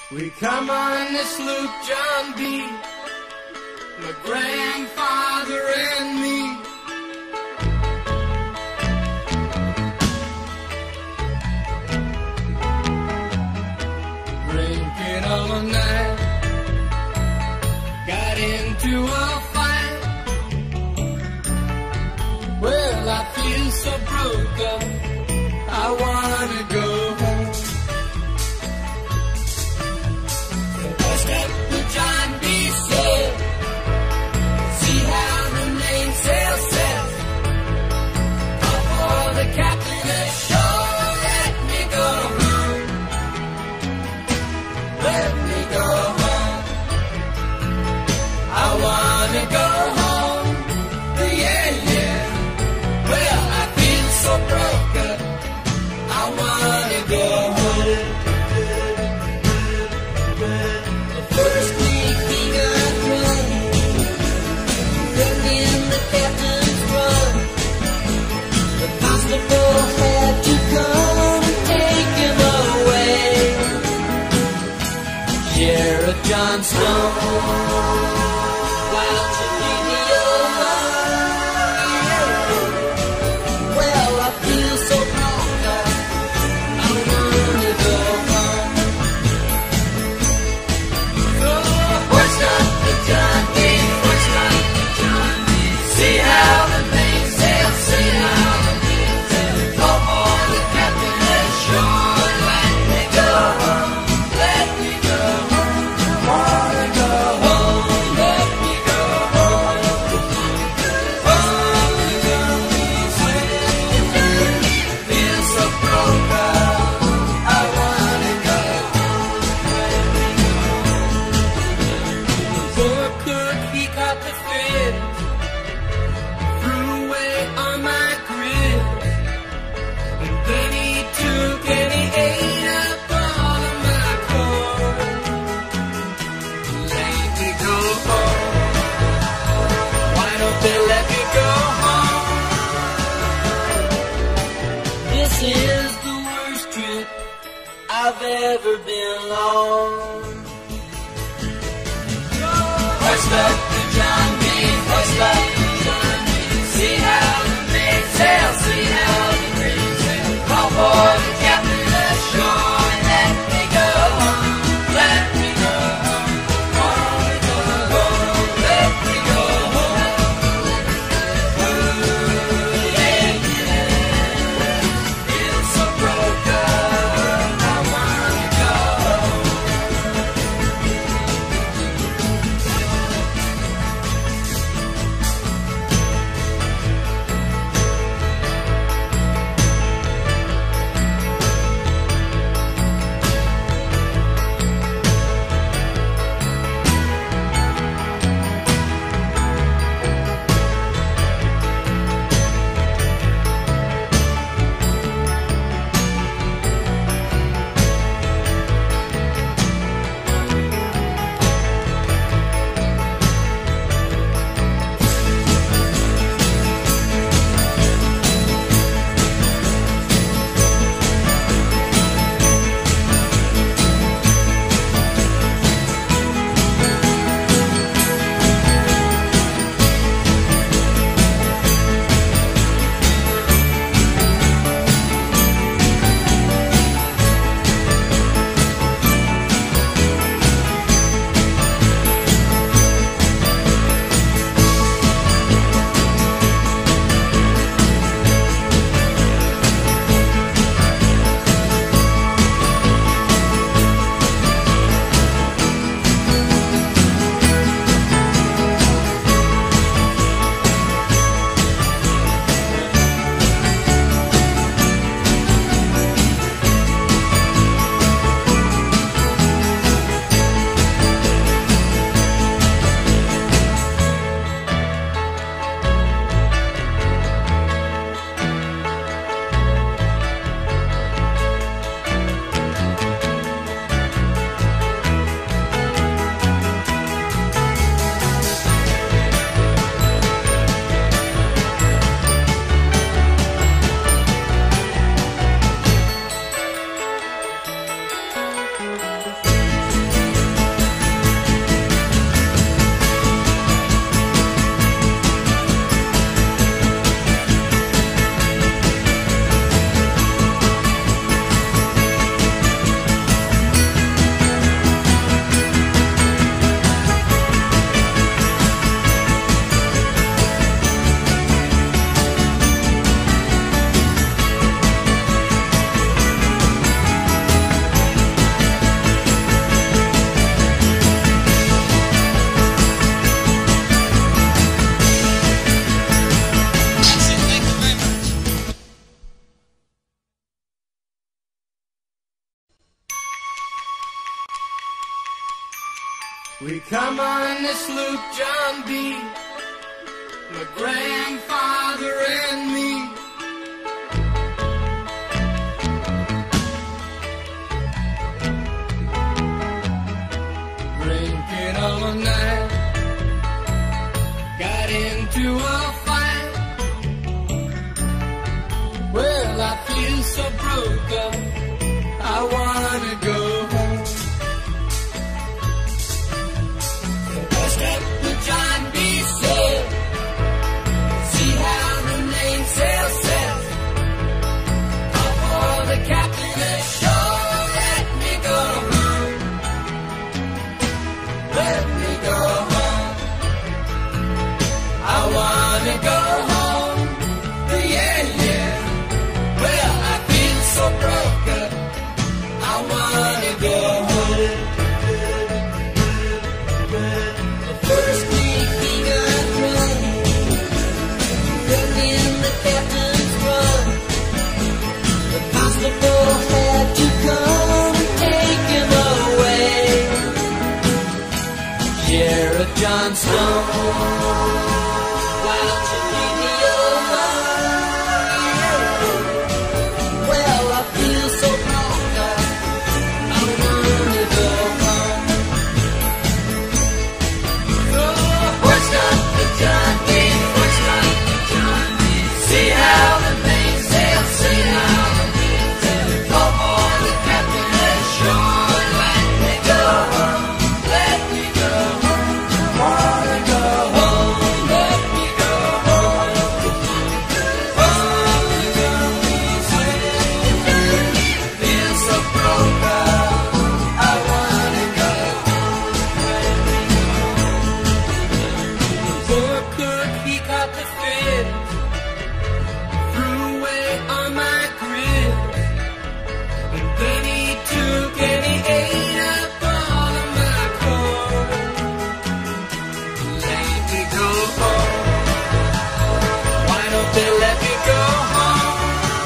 We come on this loop, John B., my grandfather and me. Drinking all night, got into a fight. Well, I feel so broke up, I wanna go home. Step to John B. said, see how the mainsail says, up for the captain ashore, let me go home, let me go home, I wanna go home, yeah, yeah, well, I feel so broke up, I wanna go home. First week he got drunk, then in the captain's run. The constable had to come and take him away. Sheriff John Stone, why don't you leave me alone? Well, I feel so broke up, I wanna go home. See how the mainsail, see how the mainsail, call for the captain ashore, let me go home, let me go home, I wanna go home, let me go home, feel so broke up, I wanna go home, let me go home. Poor cook, he caught the fish, threw away on my grill, and then he took and he ate up all of my corn. Let me go home, why don't they let me go home? This is the worst trip I've ever been on. Hoist up the John B., hoist up the John B. See how the mainsail, see how the mainsail, call for the captain ashore, let me go home, let me go home, wanna go home, let me go home, ooh, yeah, yeah, feel so broke up, I wanna go home. We come on this loop, John B., my grandfather and me. Drinking all night, got into a fight. Well, I feel so broke up, I wanna go home. First up with John B. said, see how the mainsail says, call for the captain ashore, let me go home. Let me go home. I wanna go home. Yeah, yeah. Well, I feel so broke up, I wanna go home. The first week he got run, then in the captain's run. The constable had to come and take him away. Sheriff John Stone, why don't you leave me alone? Well, I feel so broke up, I wanna go home. Hoist up the John B., hoist up the John B. See how the mainsail, see how the mainsail. Call for the captain ashore, let me go home, let me go home. I wanna go home, let me go home. Feel so broke up, I wanna go home, let me go home. Poor cook, he caught the fish, threw away on my grill, and then he took and he ate up all of my corn. Let me go home. Why don't they let me go home?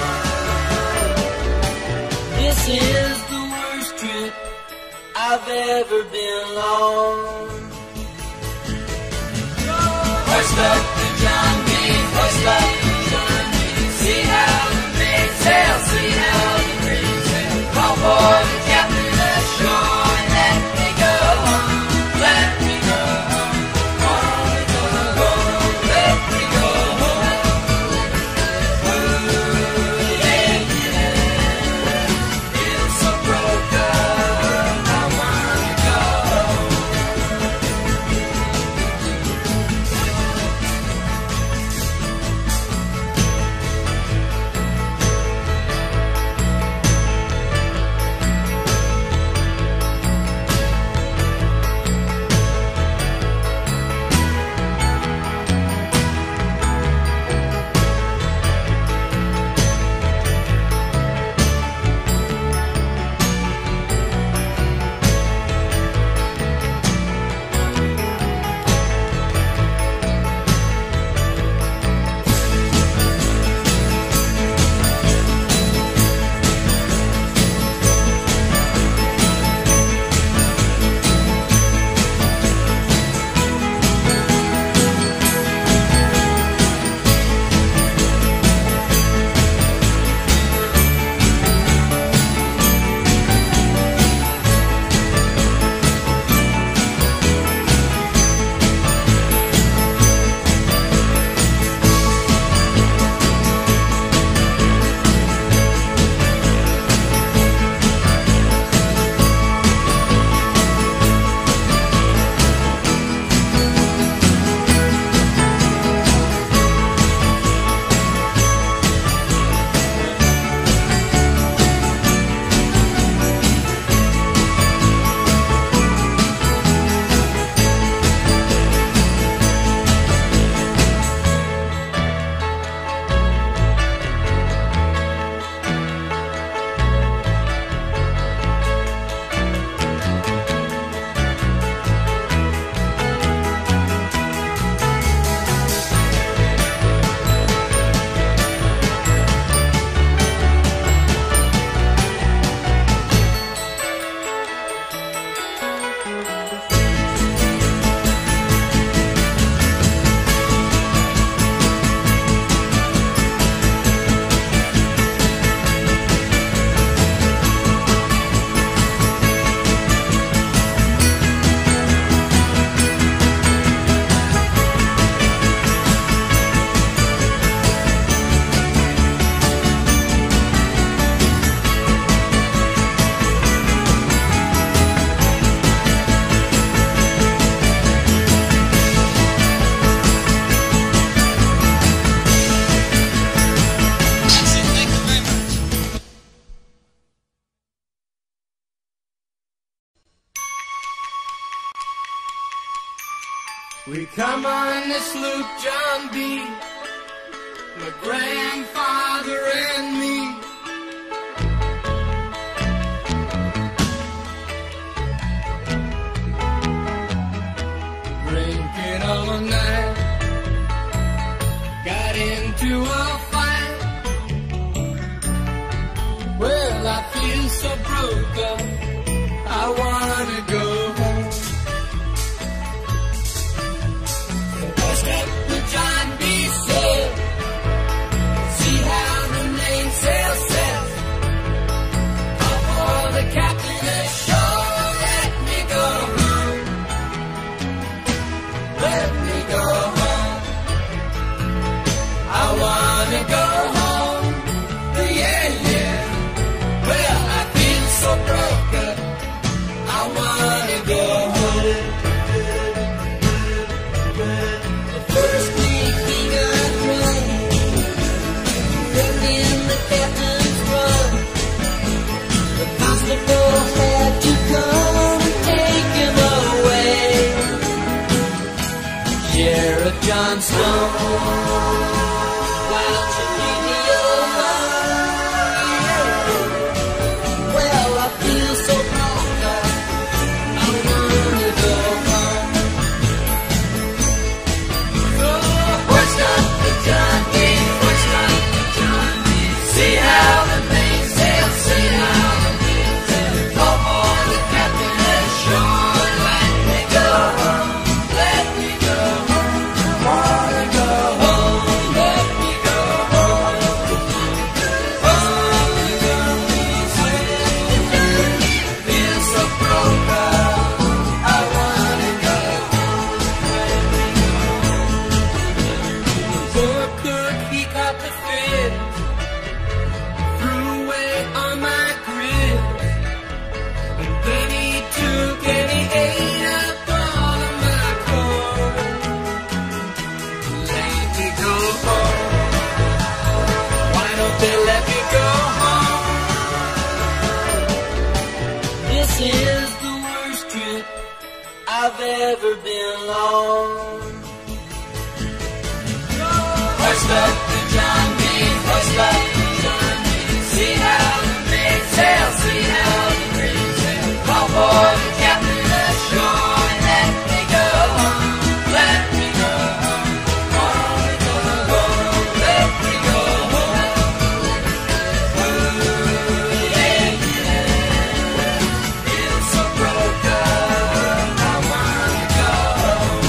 This is the worst trip I've ever been on. Hoist up the John B., hoist up the John B. See how the mainsail, see how the mainsail. Call for the captain ashore, let me go home, let me go home. Wanna go home, let me go home. Ooh, yeah, yeah. Feel so broke up, I wanna go home. We come on this loop, John B., my grandfather and me. Drinking all night, got into a fight. Well, I feel so broke up, I wanna go home. First up with John B. said, see how the mainsail sets. Call for the captain ashore, let me go home. Let me go home. I wanna go home. Yeah, yeah. Well, I feel so broke up, I wanna go home. The first thing he got drunk, in the captain's run. The constable had to come and take him away. Sheriff John Stone, why don't you leave me alone? Well, I feel so broke up, I wanna go home. So, what's up with John B? What's up with John B? See how the mainsail, see how the mainsail. Call for the captain ashore, let me go home, let me go home. Wanna go home, let me go home. Wanna go home, feel so broke up, I wanna go home, let me go home. Poor cook, he caught the fit, threw away on my grill. And then he took and he ate up all of my corn. Let me go home. Why don't they let me go home? This is the worst trip I've ever been on. What's up with John B? What's up with John B? See how the mainsail, see how the mainsail. Call for the captain ashore, let me go home, let me go home. Wanna go home, let me go home. Ooh, yeah, yeah. Feel so broke up, I wanna go home.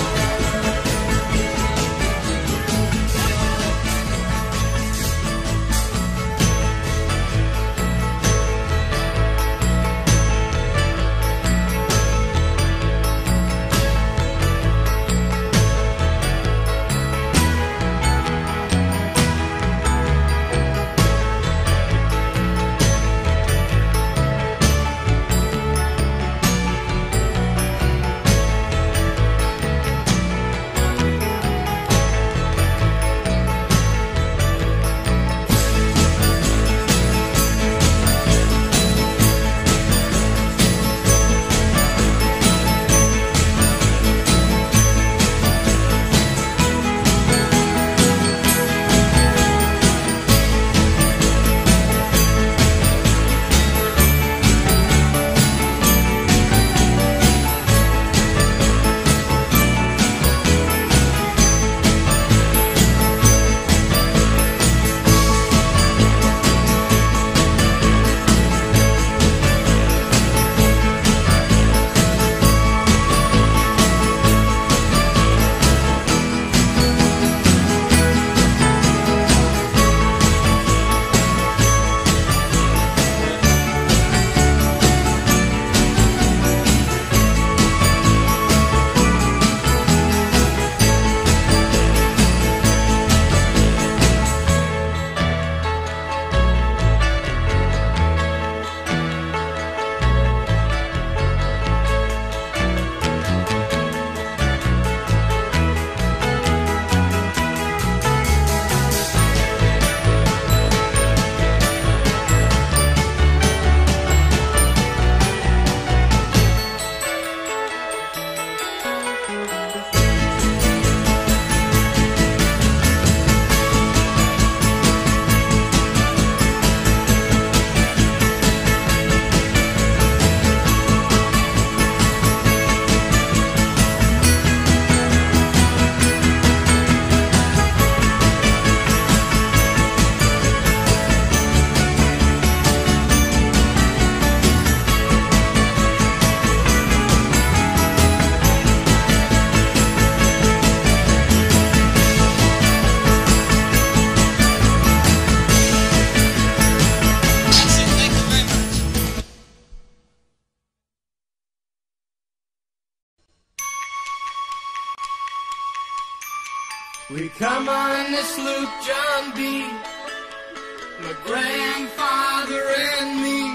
We come on this loop, John B., my grandfather and me.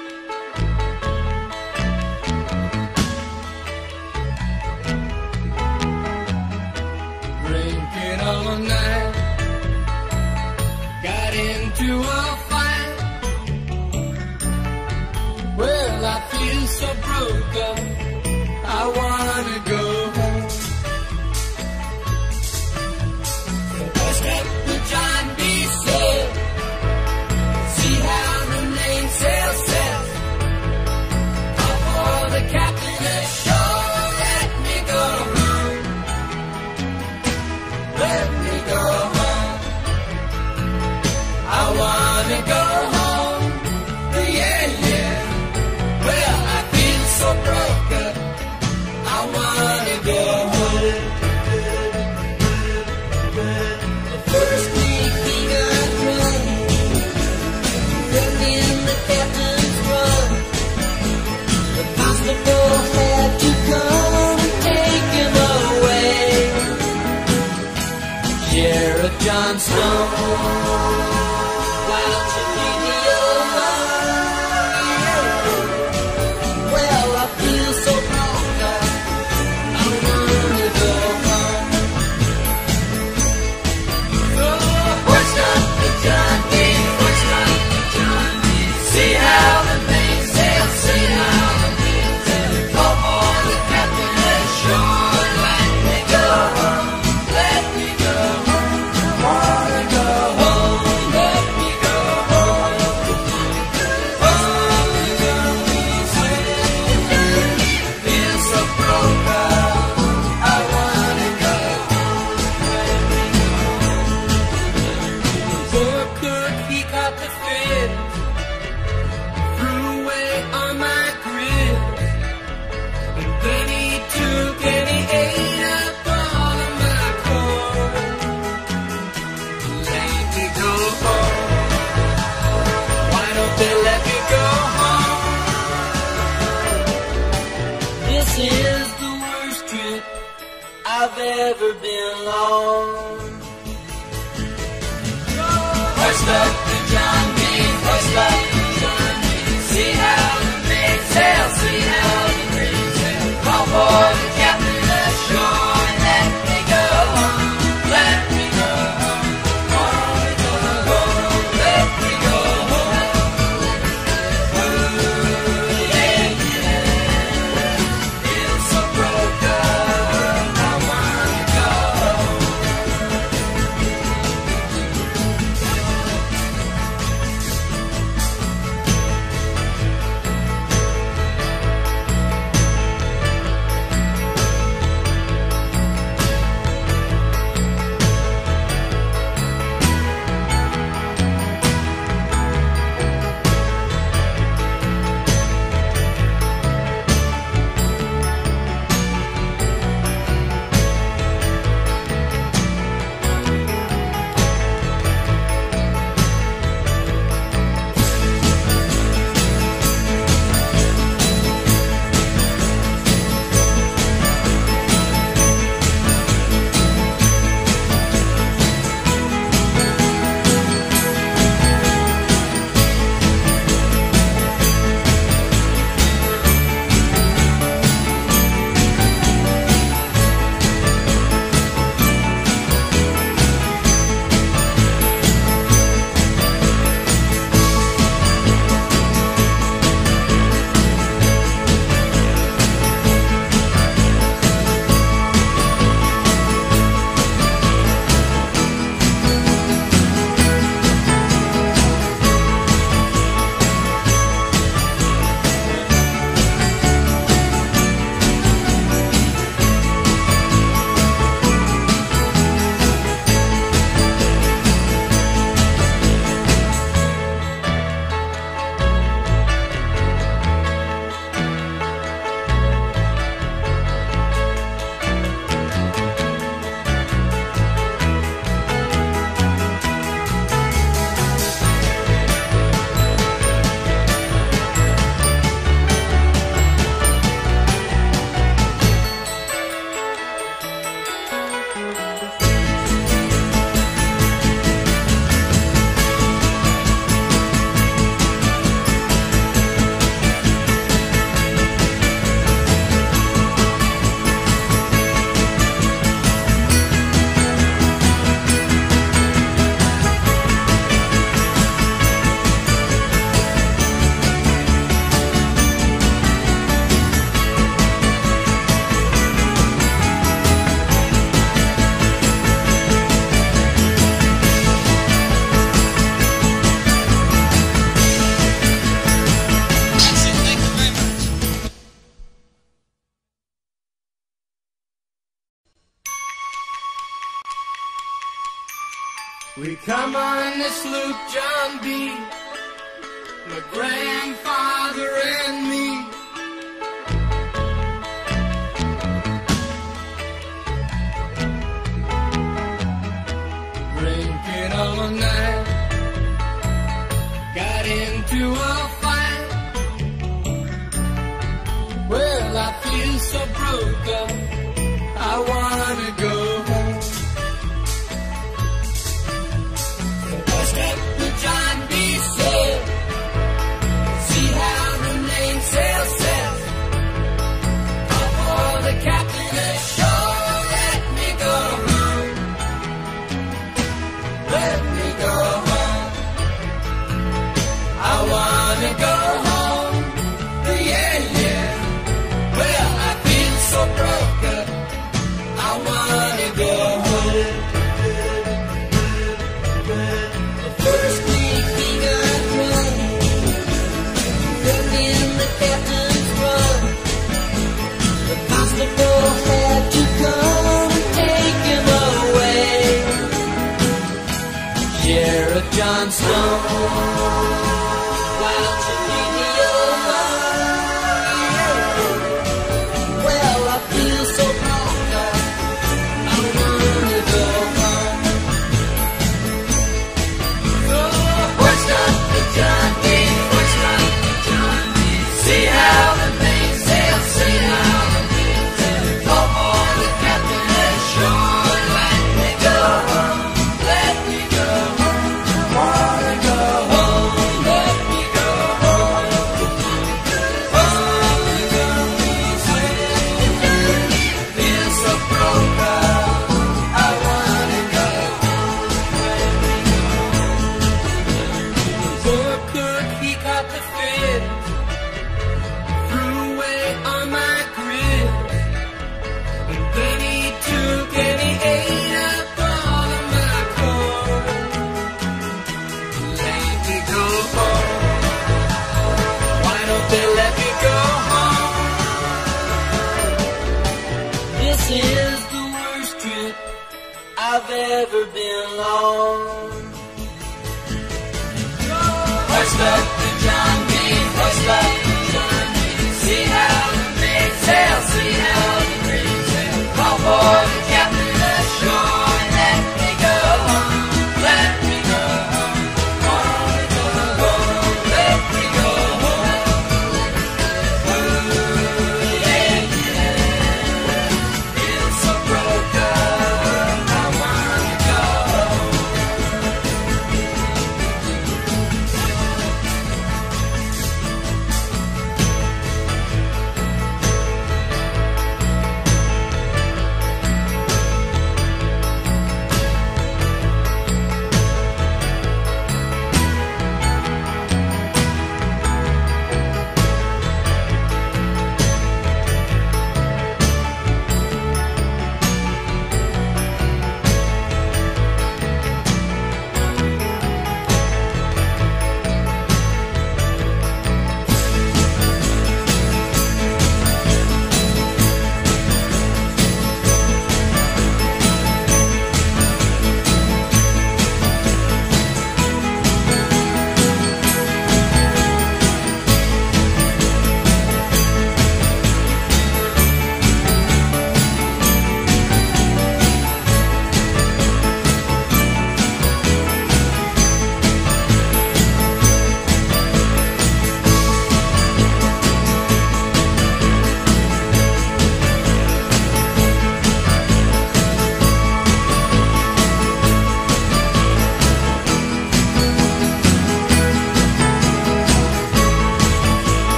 Drinking all night, got into a fight. Well, I feel so broke up, I wanna go home. John B. said, see how the mainsail sets. Call for the captain ashore, let me go home. Let me go home. I wanna go home. Yeah, yeah. Well, I feel so broke up, I wanna go home. First week he got drunk, in the captain's run. The constable had to come and take him away. Sheriff John Stone, why don't you leave me alone? Well, I feel so broke up, I wanna go home. See how the mainsail, see how the mainsail. Call for the captain ashore, let me go home, let me go home. Wanna go home, let me go home. Feel so broke up, I wanna go home, let me go home. Poor cook, he caught the fit, threw away on my grill, and then he took and he ate up all of my corn. Let me go home. Why don't they let me go home? This is the worst trip I've ever been on. Hoist up the John B., hoist up the John B. See how the mainsail, see how the mainsail. Call for the captain ashore, let me go home, let me go home. Wanna go home, let me go home. Ooh, yeah, yeah. Feel so broke up, I wanna go home. We come on this loop, John B., my grandfather and me. Drinking all night, got into a fight. Well, I feel so broke up, I wanna go home. John B. said, see how the mainsail says, call for the captain ashore, let me go home, let me go home, I wanna go home, yeah, yeah, well, I feel so broke up, I wanna go home. First week he got run, in the captain's run. The constable had to come and take him away. Sheriff John Stone, why don't you leave me alone? Well, I feel so broke up, I wanna go home. What's up the John B? What's up the John B? See how the mainsail, see how the mainsail. Call for the captain ashore. Let me go home, let me go home. Wanna go home, let me go home. Wanna go home. Feel so broke up, I wanna go home. Poor cook, he caught the fish, threw away on my grill, and then he took and he ate up all of my corn. Let me go home, why don't they let me go home? This is the worst trip I've ever been on. What's up the John B? What's up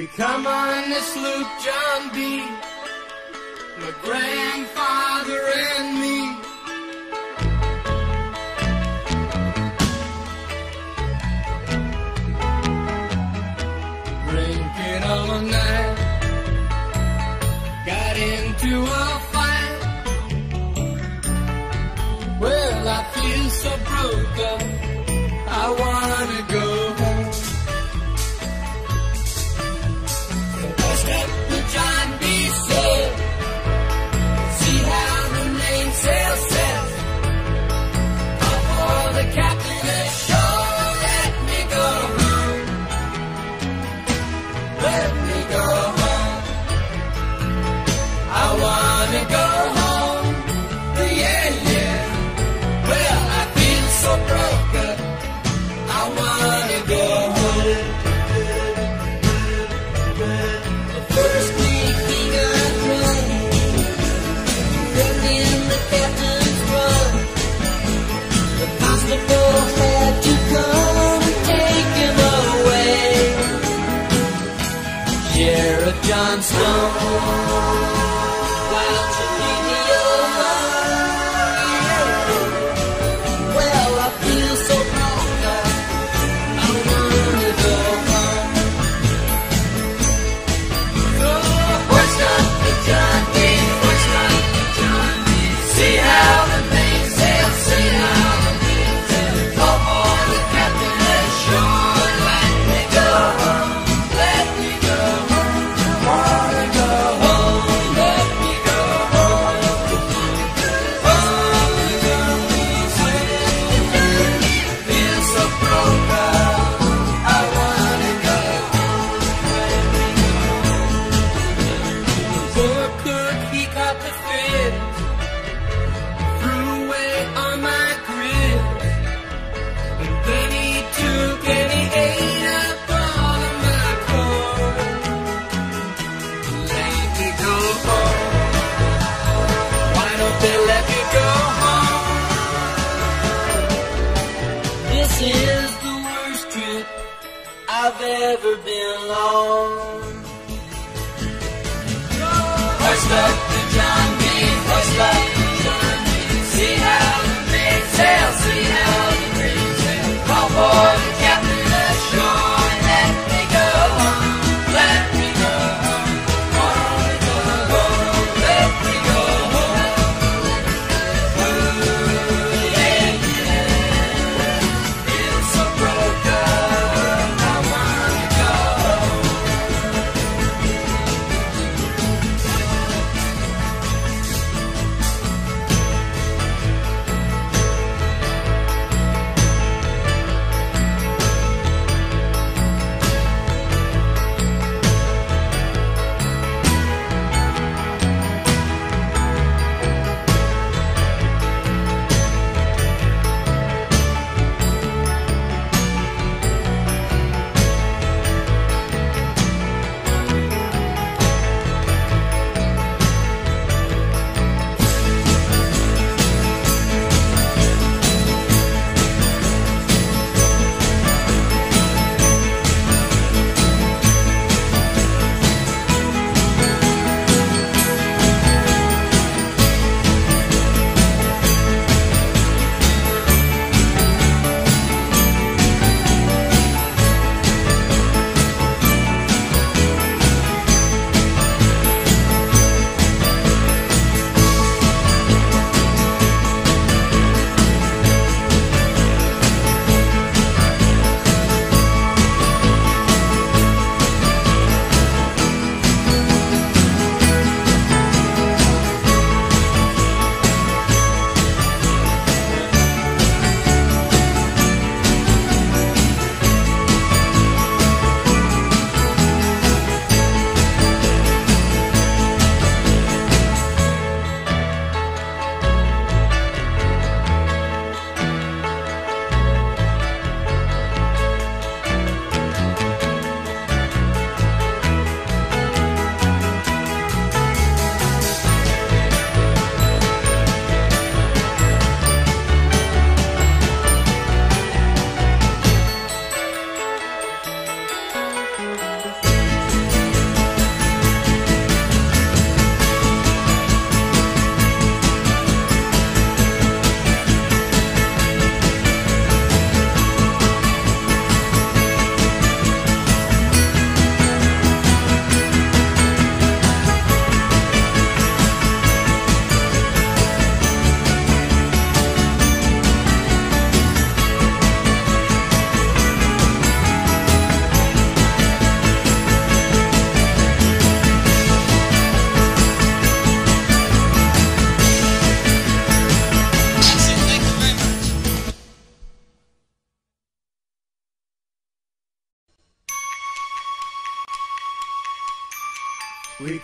Come on this loop, John B., my grandfather and me. Drinking all night, got into a fight. Well, I feel so broke up, I wanna go home. John B. said, see how the mainsail says, up for the captain ashore, let me go home, let me go home, I wanna go home, yeah, yeah, well, I feel so broke up, I wanna go home. First week he got drunk, then in the captain's run. The constable had to come and take him away. Sheriff John Stone, why don't you leave me alone? Well, I feel so broke up, I wanna go home. John B., John B. See how the mainsail, see how the mainsail. Call for the captain ashore. Let me go home, let me go home. I wanna go home, let me go home. Feel so broke up, I wanna go home, let me go home. Poor cook, he caught the fish, threw away on my grill, and then he took and he ate up all of my corn. Let me go home, why don't they let me go home? This is the worst trip I've ever been on. Hoist up the John B., hoist up the John B. See how the mainsail, see how the mainsail. Call for the captain ashore. Let me go home, let me go home. Wanna go home, let me go home. Ooh, yeah, yeah. Feel so broke up, I wanna go home.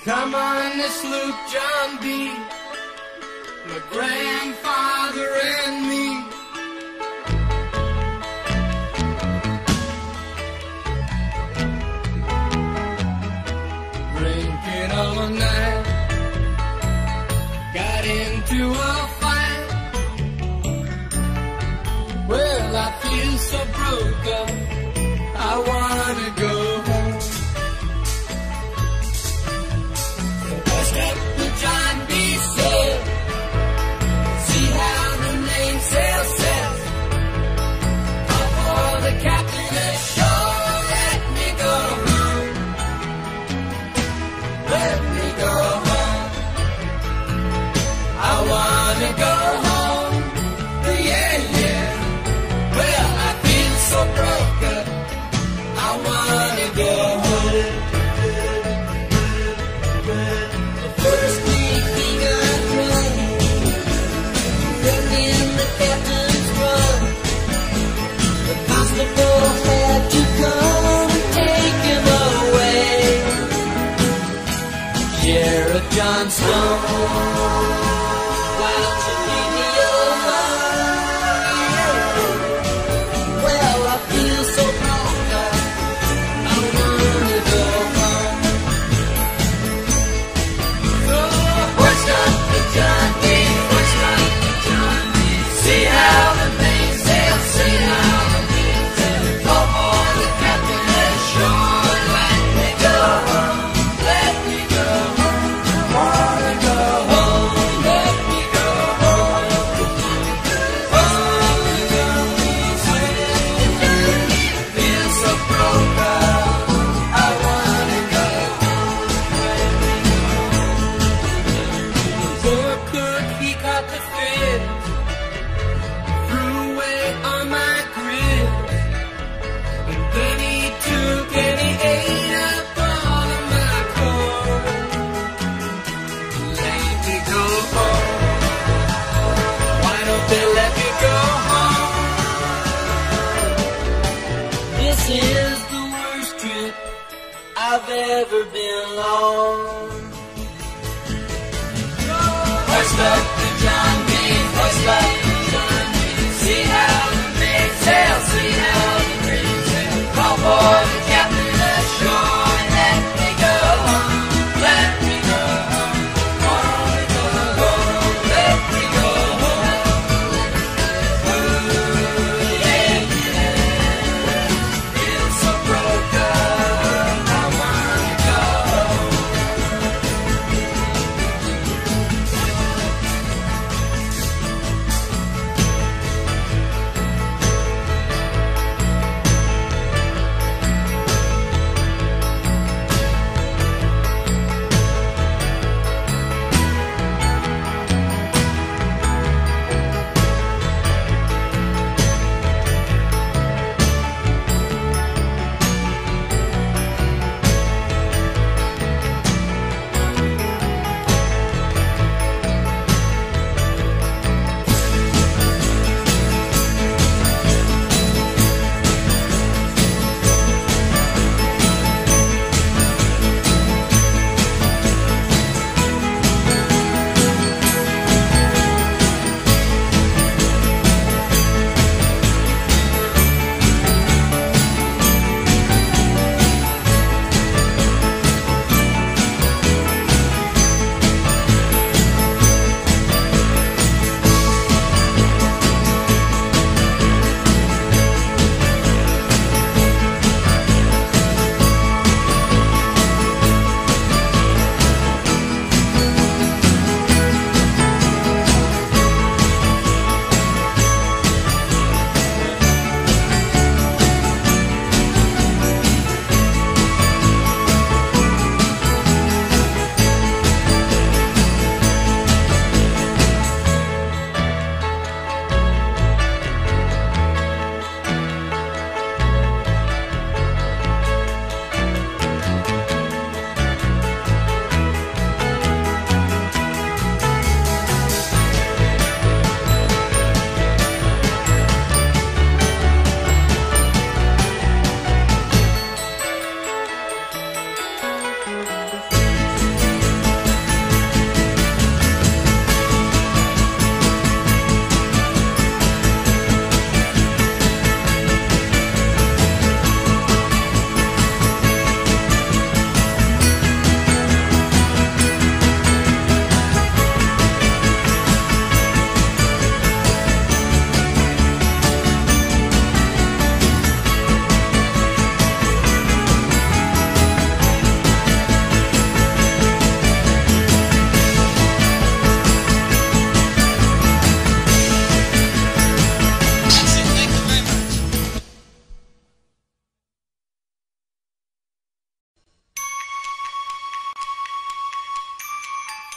Come on this loop, John B., my grandfather and me. Drinking all night, got into a fight. Well, I feel so broke up, I wanna go home. What's up with John B. said, see how the mainsail says, up for the captain ashore, let me go home. Let me go home. I wanna go home. Yeah, yeah. Well, I feel so broke up, I wanna go home. The first week he got run, then in the captain's run. The constable had to come and take him away. Sheriff John Stone, why don't you leave me alone? Well, I feel so broke up, I wanna go home. So, what's up with John B? What's up with John B? See how the mainsail, see how the mainsail, call for the captain ashore. Let me go home, let me go home. I wanna go home, let me go home. Feel so broke up, I wanna go home. Poor cook, he caught the fish, threw away on my grill, and then he took and he ate up all of my corn. Let me go home. Why don't they let me go home? This is the worst trip I've ever been on. What's up with John B? What's up with John B? See how the mainsail, see how the mainsail, call for the captain ashore. Let me go home, let me go home. Wanna go home, let me go home. Ooh, yeah, yeah. Feel so broke up, I wanna go home.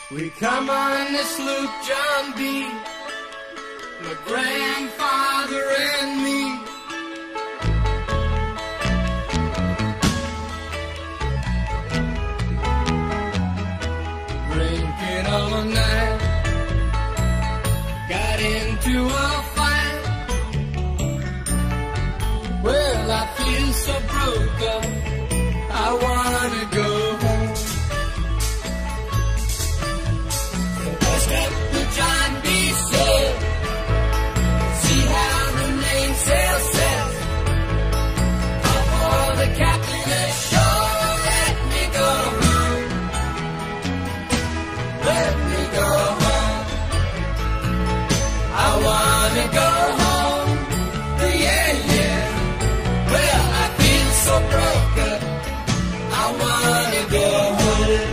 We come on this loop, John B., my grandfather and me. Drinking all night, got into a fight. Well, I feel so broke up, I wanna go home. What's up with John B. said, see how the mainsail says, call for the captain ashore, let me go home, let me go home, I wanna go home, yeah, yeah, well, I feel so broke up, I wanna go home.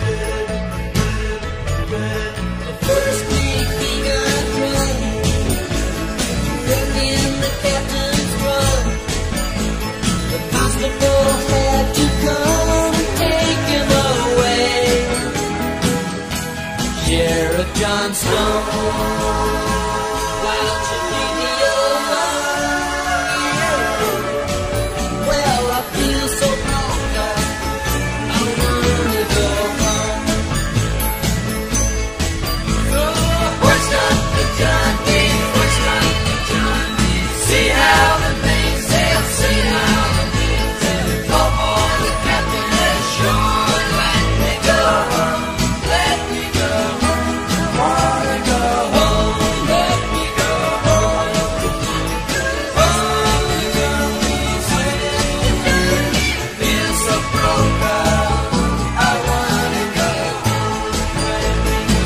First week he got drunk, then in the captain's run. The constable had to come and take him away. Sheriff John Stone, why don't you leave me alone? Well, I feel so broke up, I wanna go home. What's up with John B? What's up with John B? See how the mainsail, see how the mainsail, call for the captain ashore, let me go home, let me go home, wanna go home, let me go home, wanna go home, feel so broke up, I wanna go home, let me go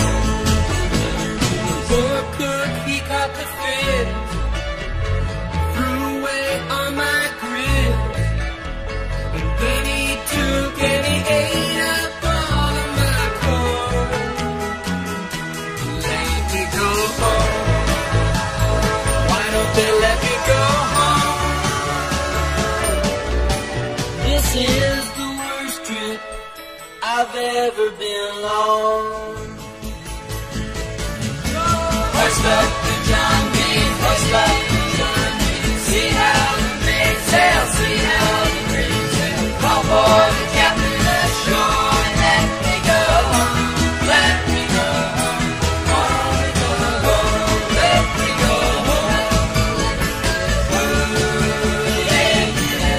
home. Poor cook, he caught the fish, threw away all my grits, and then he took and he ate up all of my corn. Let me go home, why don't they let me go home? This is the worst trip I've ever been on. What's up with John B? What's up with John B? See how the mainsail, see how the mainsail, call for the captain ashore, let me go home, let me go home, wanna go home, let me go home, yeah, yeah,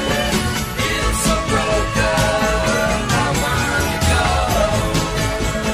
feel so broke up, I wanna go home.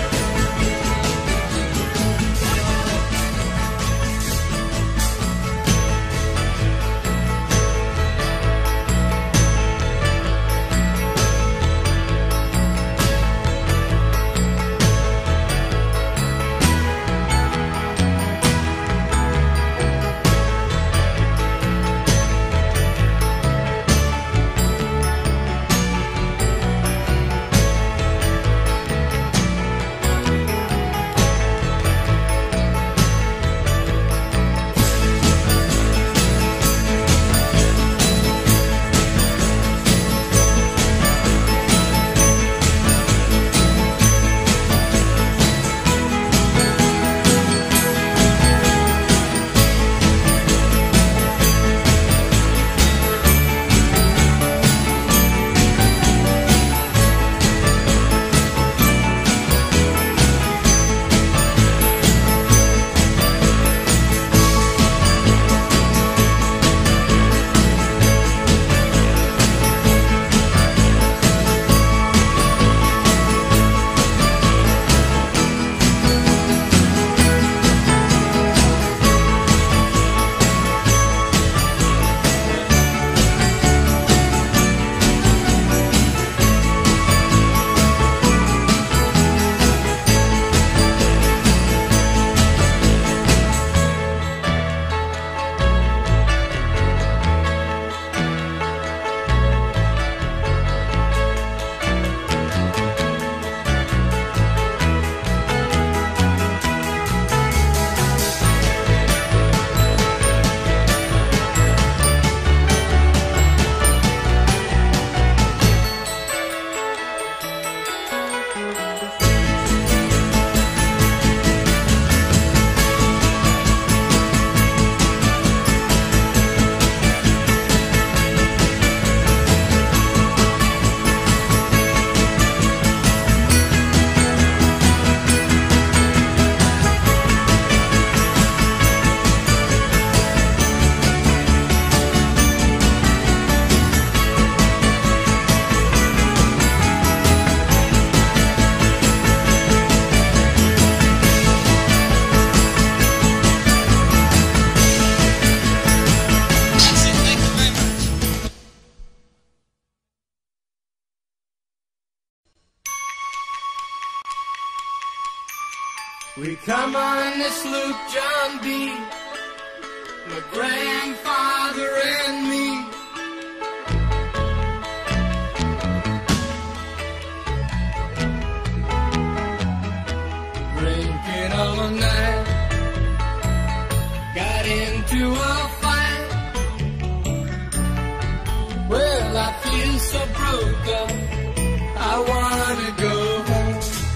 We come on this loop, John B., my grandfather and me. Drinking all night, got into a fight. Well, I feel so broke up, I wanna go home.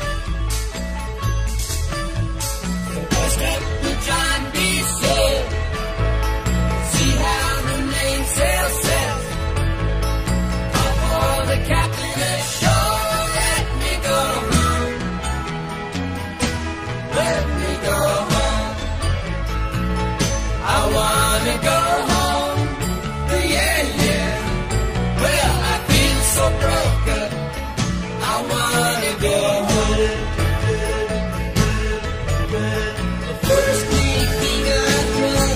What's up with John B. said, see how the mainsail sets. Call for the captain ashore, let me go home. Let me go home. I wanna go home. Yeah, yeah. Well, I feel so broke up, I wanna go home. First week he got drunk,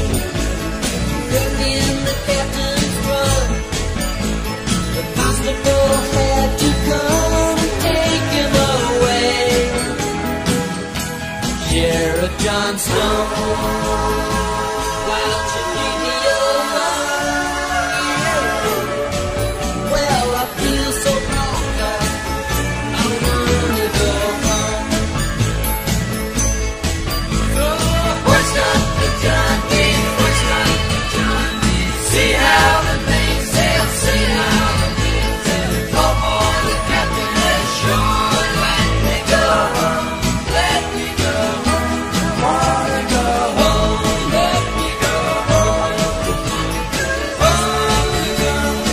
in the captain's run. The constable had to come and take him away. Sheriff John Stone, why don't you leave me alone? Well, I feel so broke up, I wanna go home. What's up with John B? What's up with John B? See how the mainsail, see how the mainsail. Call for the captain ashore, let me go home, let me go home. Wanna go home, let me go home. Wanna go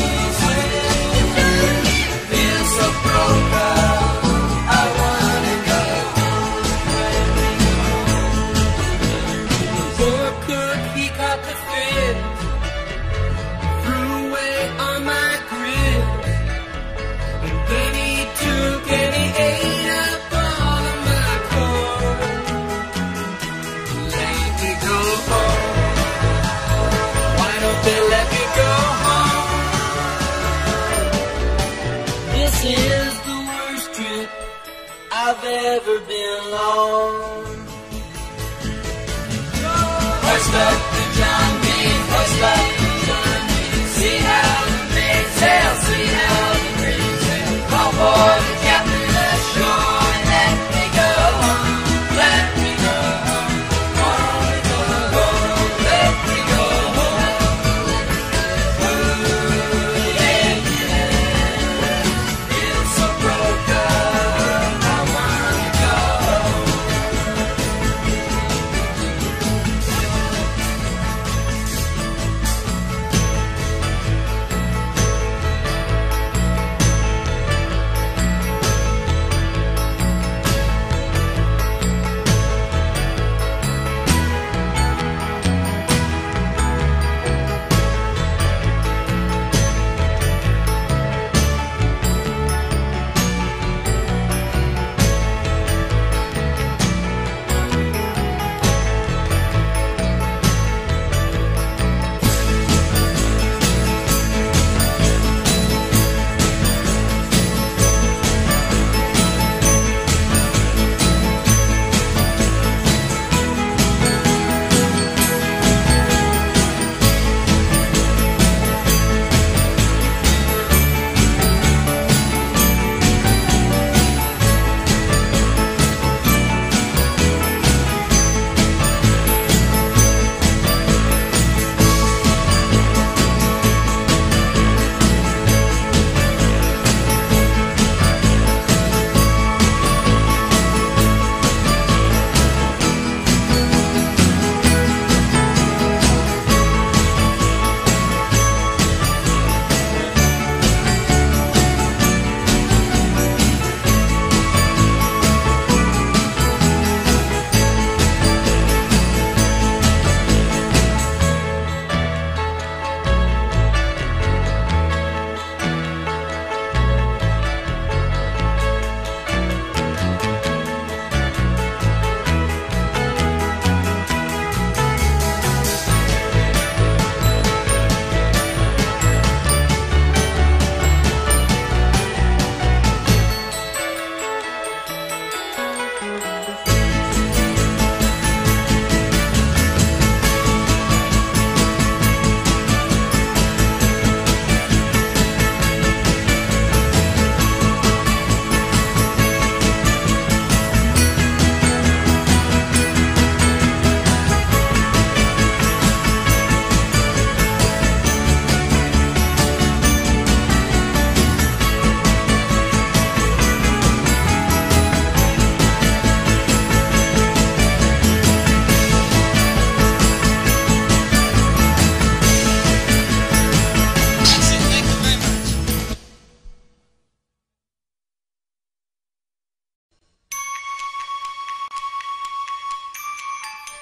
home. Feel so broke up, I wanna go home, let me go home. Poor cook, he caught the fit, threw away on my grid. And then he took and he ate up all of my corn. Let me go home. Why don't they let me go home? This is the worst trip I've ever been on. What's up with John B? What's up with John B? See how the mainsail, see how the mainsail. Call for the captain ashore, let me go home, let me go home. Wanna go home, let me go home. Ooh, yeah, yeah. Feel so broke up, I wanna go home.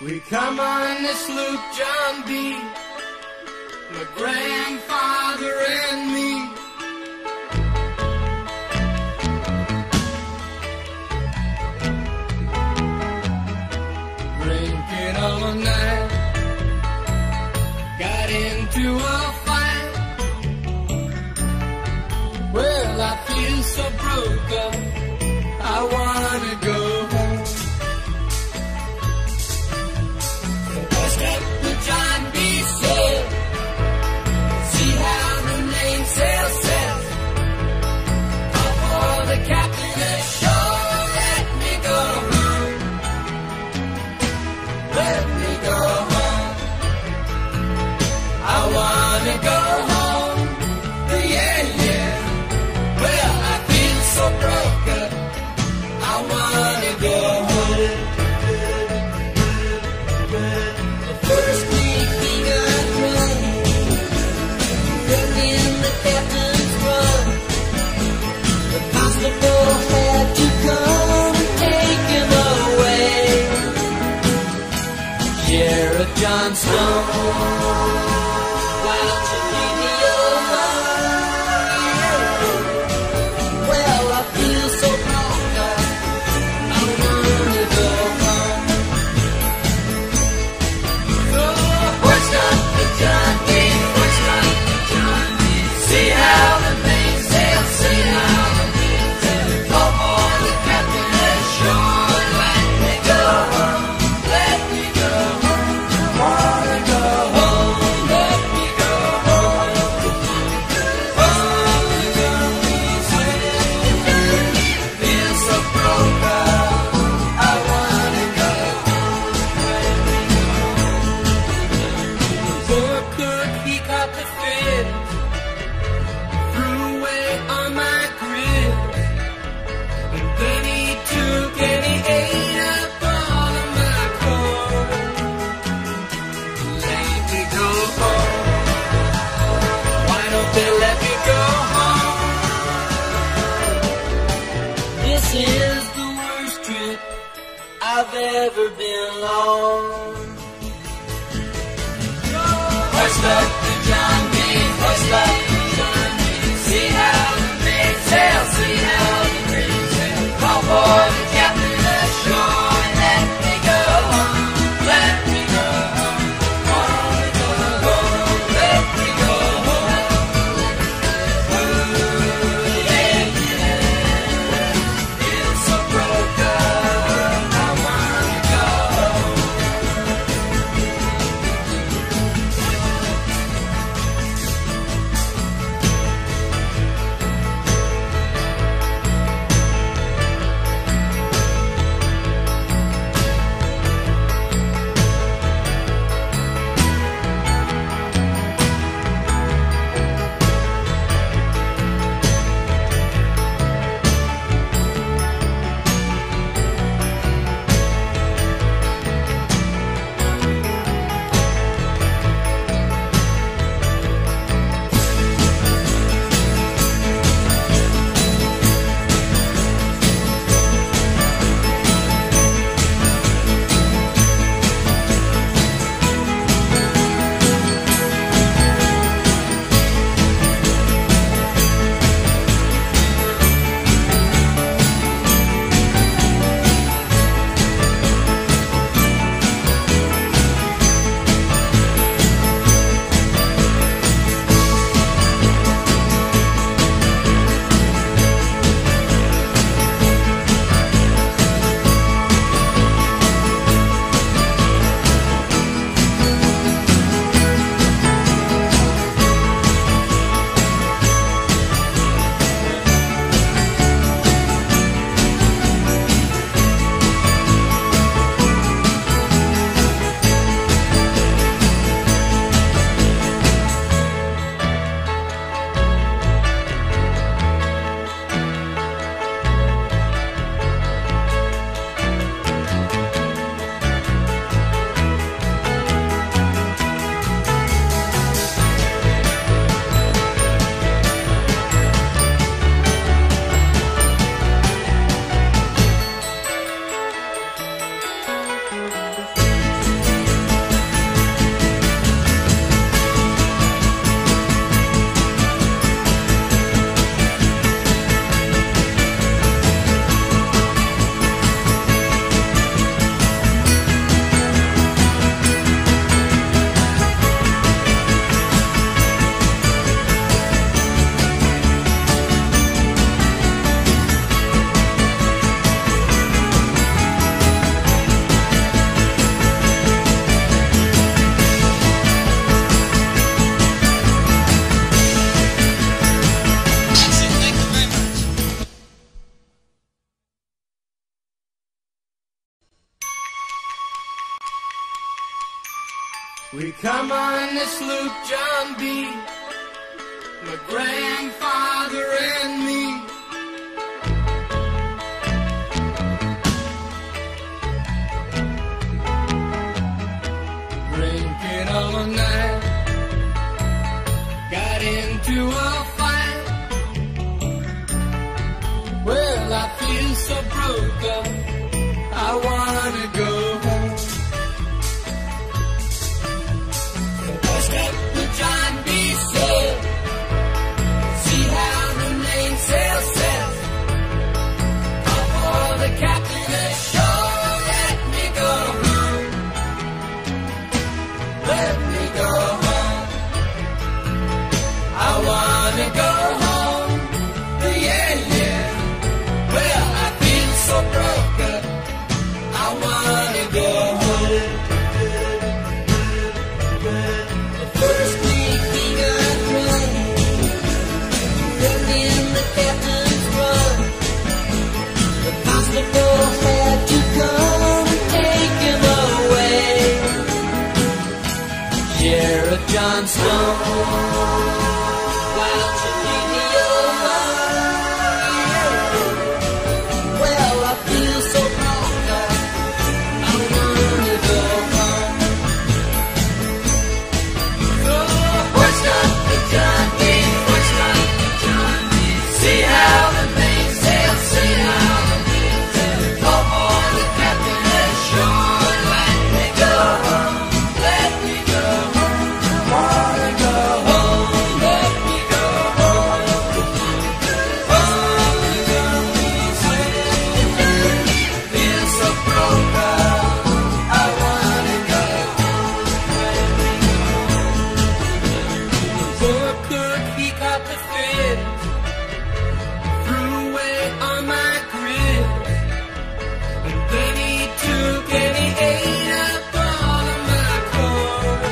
We come on this loop, John B., my grandfather and me. Drinking all night, got into a fight. Well, I feel so broke up, I wanna go home. John B. said, see how the mainsail says, call for the captain ashore, let me go home, let me go home, I wanna go home, yeah, yeah, well, I feel so broke up, I wanna go home. First week he got run, in the captain's run. The constable had to come and take him away. Sheriff John Stone, why don't you leave me alone? Well, I feel so broke up, I wanna go home. What's up the John B? What's up the John B? See how the mainsail, see how the mainsail. Call for the captain ashore. Let me go home, let me go home. I wanna go home, let me go home. Oh, the John B's feel so broke up, I wanna go home, let me go home. Poor cook, he caught the fish, threw away on my grill, and then he took and he ate up all of my corn. Let me go home, why don't they let me go home? This is the worst trip I've ever been on. What's up the John B? What's up the John B? See how the mainsail, see how the mainsail. Call for the captain ashore. Let me go home, let me go home. Wanna go home, let me go home. Ooh, yeah, yeah. Feel so broke up, I wanna go home. We come on this loop, John B., my grandfather and me. Drinking all night, got into a fight. Well, I feel so broke up, I wanna go home. Pushed up with John B. sail, see how the mainsail sails. Call for the captain ashore, let me go home. Let me go home. I wanna go home. Yeah, yeah. Well, I feel so broke up, I wanna go home. The first week he got run, put in the captain's run. The constable had to come and take him away. Sheriff John Stone, why don't you leave me alone? Well, I feel so broke up, I wanna go home. So hoist up the John B., hoist up the John B. See how the mainsail, see how the mainsail. Call for the captain ashore, let me go home, let me go home. I wanna go home, let me go home. Feel so broke up, I wanna go home, let me go home. Poor cook, he caught the fish, threw away on my grill. And then he took and he ate up all of my corn.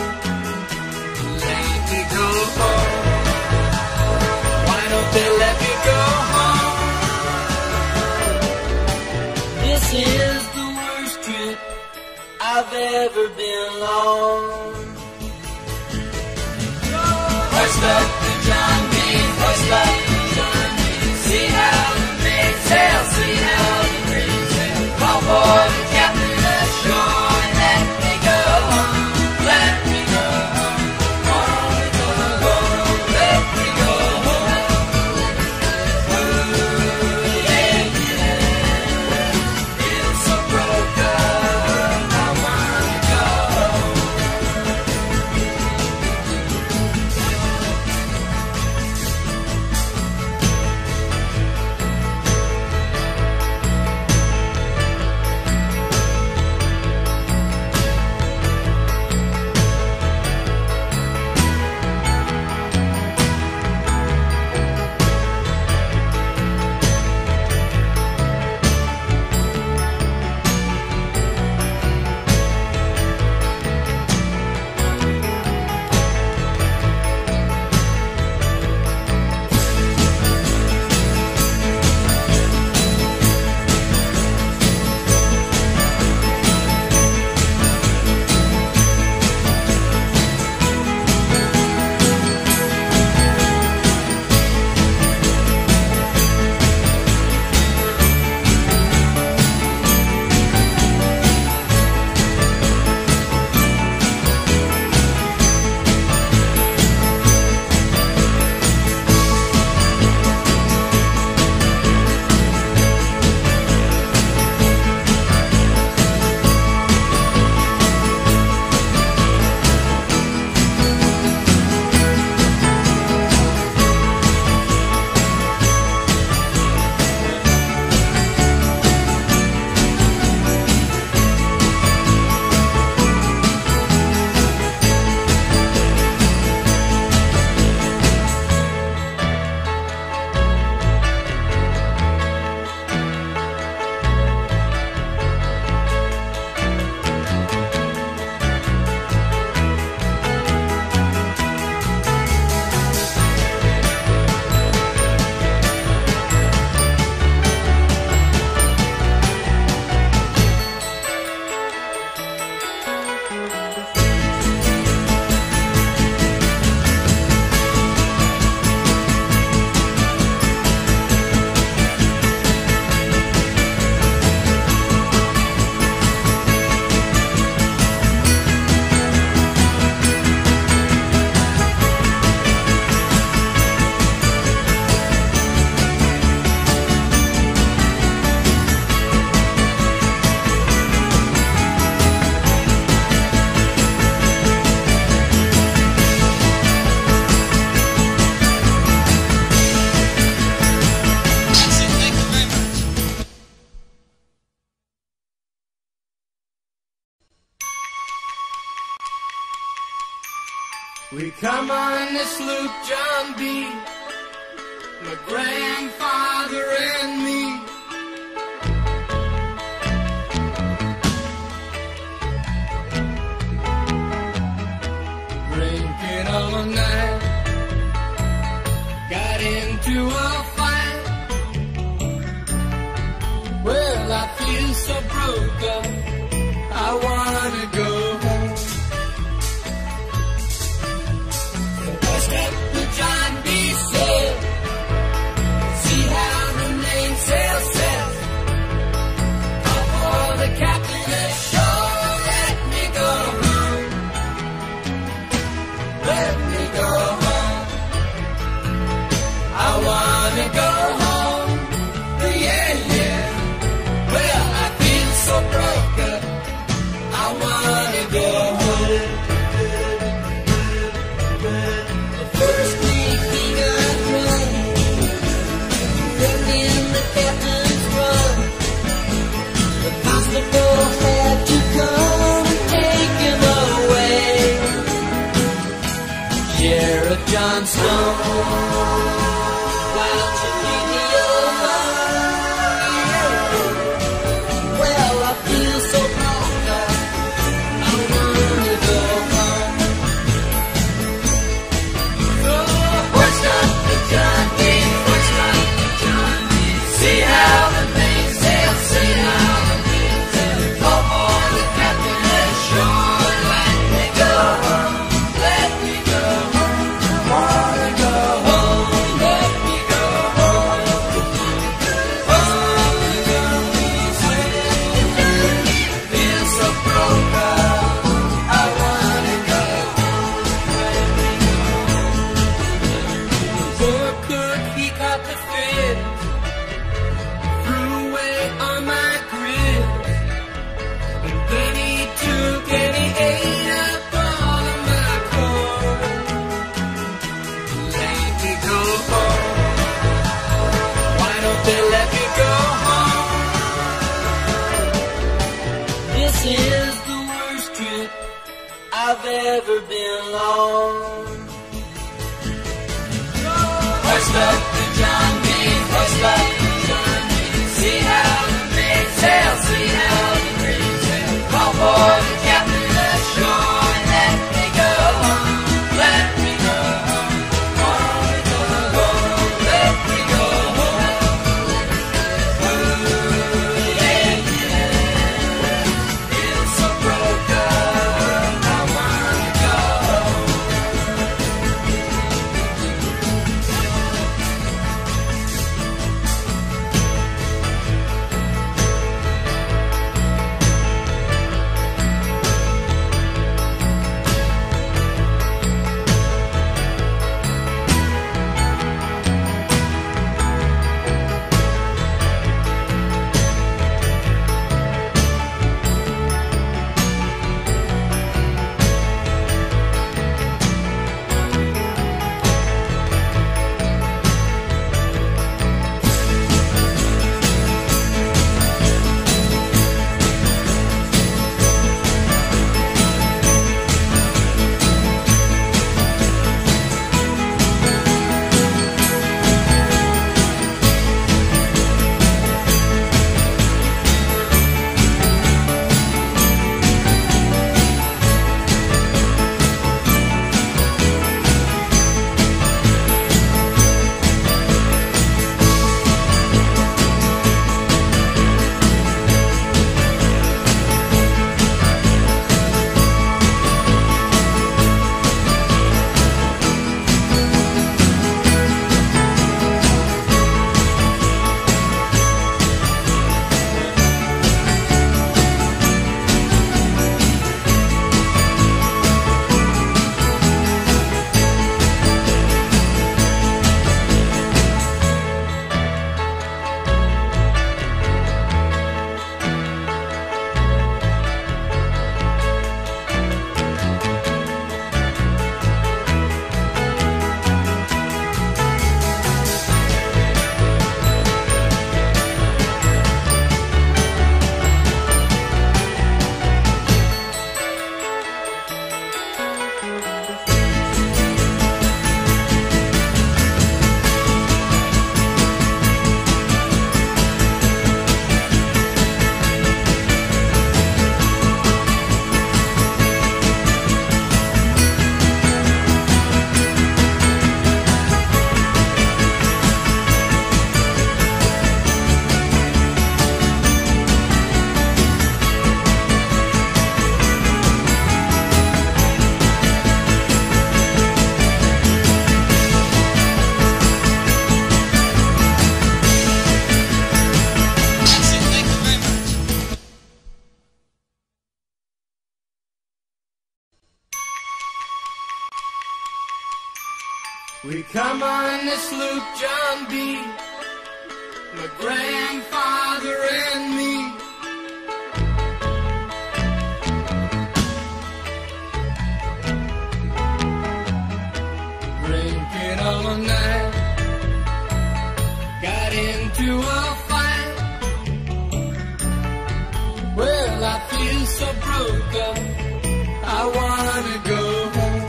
Let me go home. Why don't they let me go home? This is the worst trip I've ever been on. Hoist up the John B., hoist up the John B. See how the mainsail, see how the mainsail. Call for the captain ashore, let me go home, let me go home. Wanna go home, let me go home. Ooh, yeah, yeah. Feel so broke up, I wanna go home. We come on this loop, John B., my grandfather and me. Drinking all night, got into a fight. Well, I feel so broke up, I wanna go home. Step to John B. said, see how the mainsail says, call for the captain ashore, let me go home, let me go home, I wanna go home, yeah, yeah, well, I feel so broke up, I wanna go home. First week he got run, then in the captain's run. The constable had to come and take him away. Sheriff John Stone, why don't you leave me alone? Well, I feel so broke up, I wanna go home. See how the mainsail, see how the mainsail, call for the captain ashore, let me go home, let me go home, I wanna go home, let me go home, feel so broke up, I wanna go home, let me go home. Poor cook, he caught the fish, threw away on my grill, and then he took and he ate up all of my corn. Let me go home, why don't they let me go home? This is the worst trip I've ever been on. Hoist up the John B., hoist up the John B. See how the mainsail, see how the mainsail, call for the captain ashore, let me go home, let me go home, wanna go home, let me go home, ooh, yeah, yeah, feel so broke up, I wanna go home. We come on this loop, John B., my grandfather and me. Drinking all night, got into a fight. Well, I feel so broke up, I wanna go home.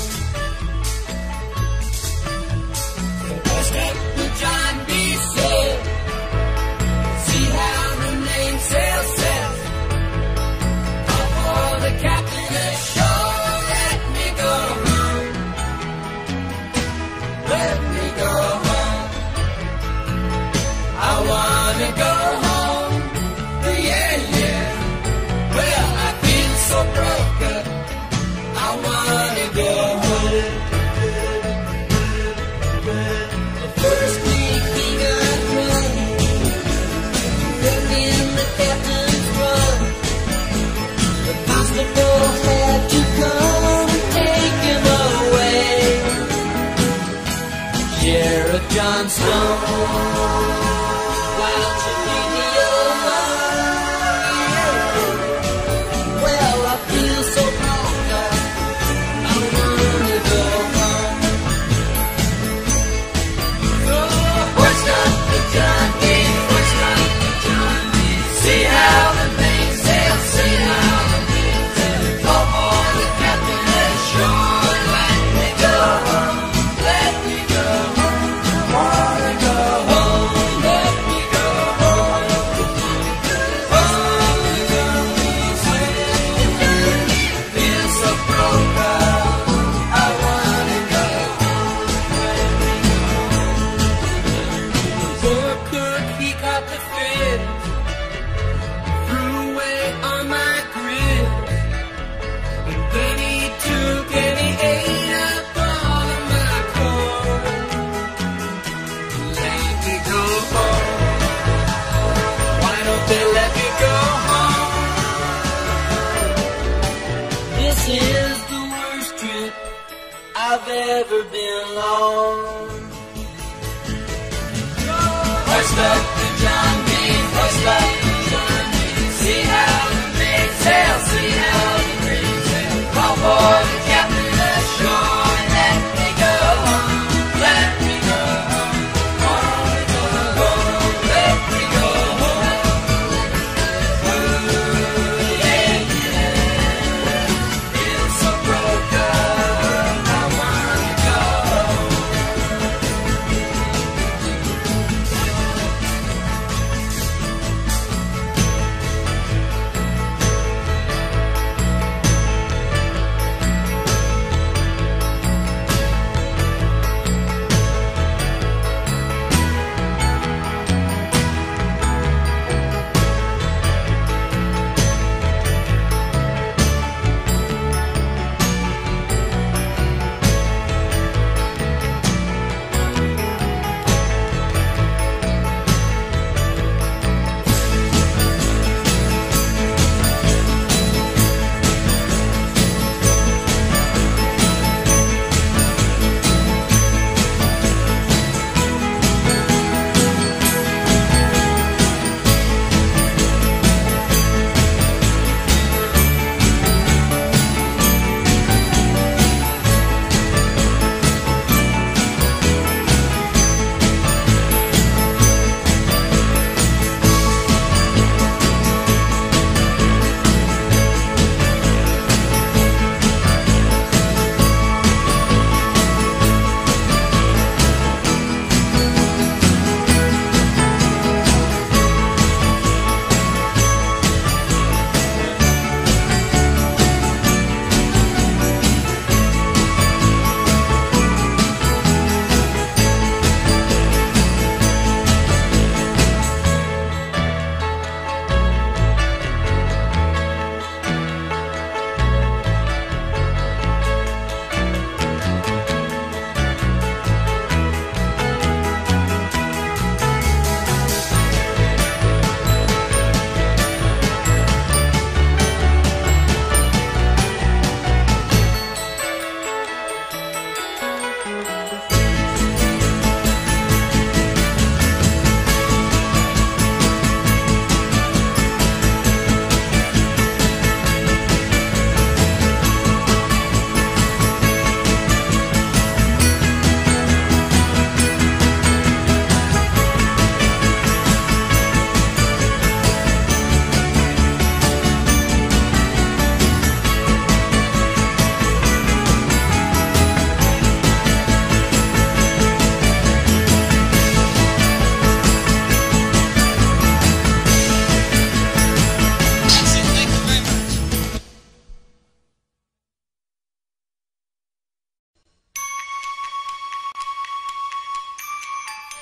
What's up with John B. said, see how the name sail says, call for the captain ashore, let me go home, let me go home, I wanna go home, yeah, yeah, well, I feel so broke up, I wanna go home. First week he got run, then in the captain's run. The constable had to come and take him away. Sheriff John Stone, why don't you leave me alone? Well, I feel so broke up, I wanna go home. What's up with John B? What's up with John B? See how the things sail, see how the things sail. Call for the captain ashore, let me go home, let me go home. Wanna go home, let me go home. Wanna go home, feel so broke up, I wanna go home, let me go home. Poor cook, he caught the fish, threw away on my grill, and then he took and he ate up all of my corn. Let me go home, why don't they let me go home? This is the worst trip I've ever been on. What's up with John B? What's up with John B? See how the big sail, see how the green sail. Call for the captain ashore, let me go home, let me go home. Wanna go home, let me go home. Ooh, yeah, yeah. Feel so broke up, I wanna go home.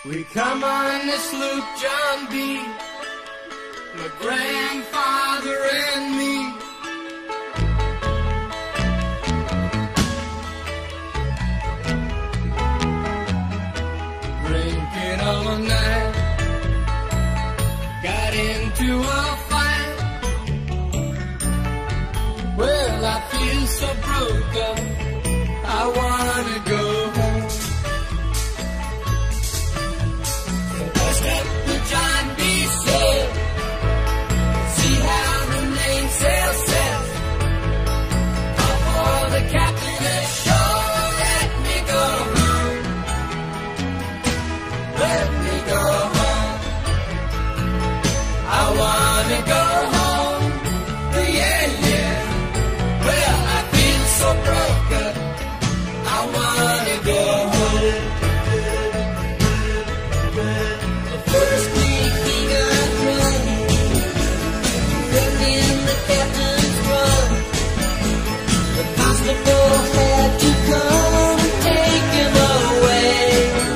We come on this loop, John B., my grandfather and me. Drinking all night, got into a fight. Well, I feel so broke up, I wanna go home. John B. said, see how the mainsail sets. Call for the captain ashore, let me go home. Let me go home. I wanna go home. Yeah, yeah. Well, I feel so broke up, I wanna go home. First week he got drunk, in the captain's run. The constable had to come and take him away.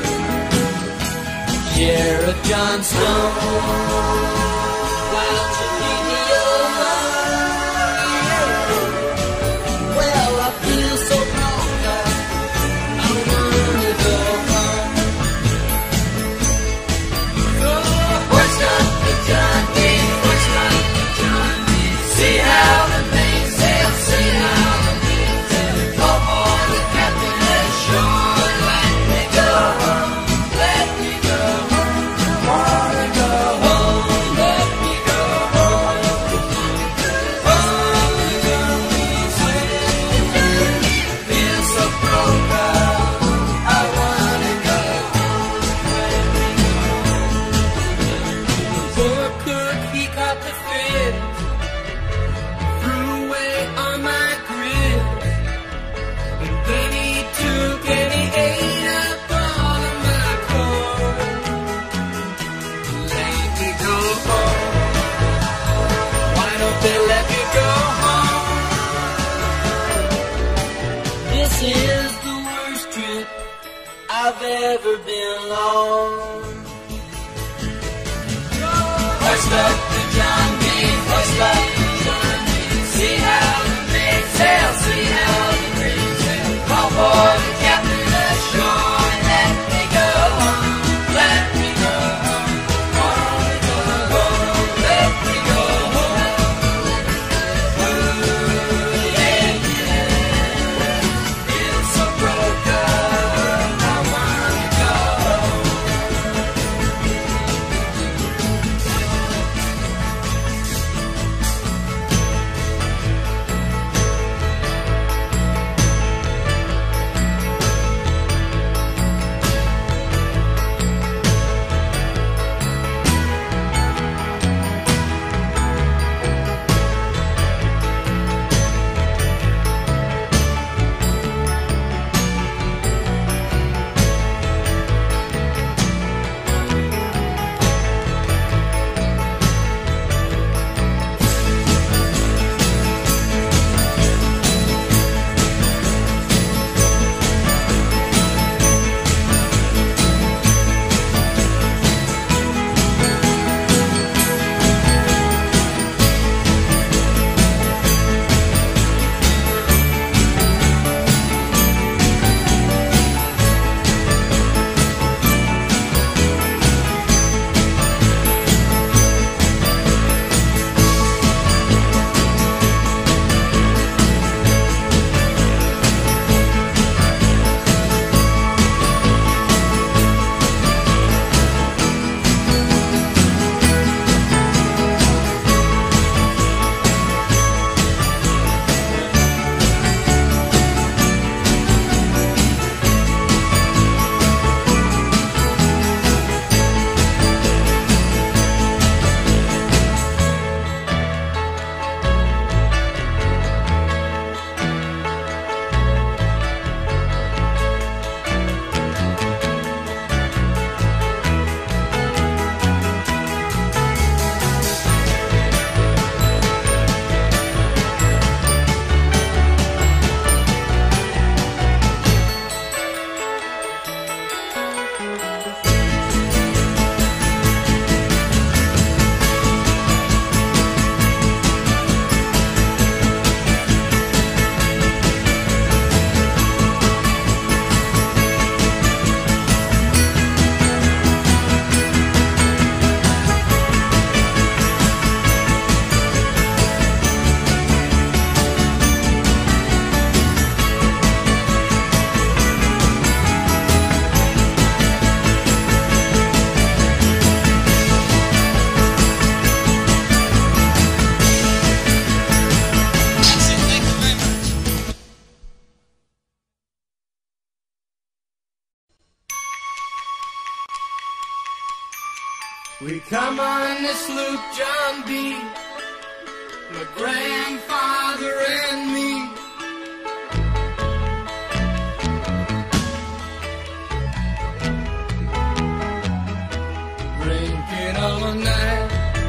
Sheriff John Stone, why don't you leave me alone? Well, I feel so broke up, I wanna go home. See how the mainsail, see how the mainsail. Call for the captain ashore, let me go home, let me go home. Wanna go home, let me go home. Wanna go home, feel so broke up, I wanna go home, let me go home. Poor cook, he caught the fit, threw away on my grill, and then he took and he ate up all of my corn. Let me go home. Why don't they let me go home? This is the worst trip I've ever been on. Hoist up the John B., hoist up the John B. See how the mainsail, see how the mainsail. Call for the captain ashore, let me go home, let me go home. Wanna go home, let me go home. Ooh, yeah, yeah. Feel so broke up, I wanna go home. We come on this loop, John B., my grandfather and me. Drinking all night,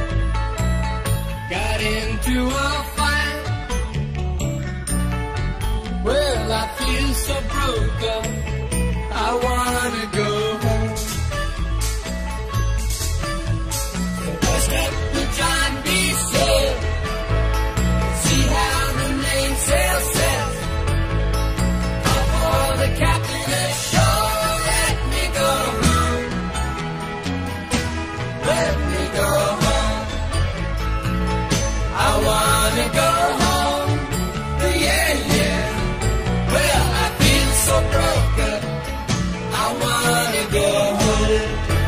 got into a fight. Well, I feel so broke up, I wanna go home. Step to John B. sail, see how the mainsail sets. Call for the captain ashore, let me go home. Let me go home. I wanna go home. Yeah, yeah. Well, I feel so broke up, I wanna go home.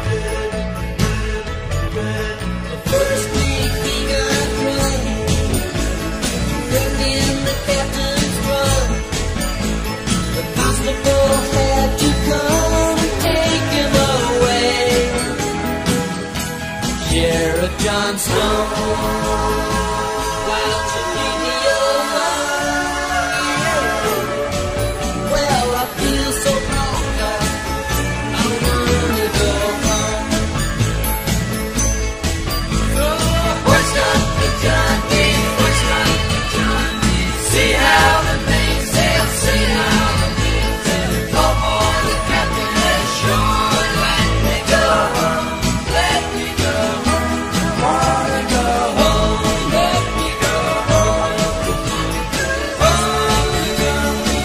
First week he got run, then in the captain's run. The constable had to come and take him away. Sheriff John Stone, why don't you leave me alone? Well, I feel so broke up, I wanna go home. What's up to John B? What's up to John B? See how the mainsail, see how the mainsail. Call for the captain ashore, let me go home, let me go home. I wanna go home, let me go home. Oh, John B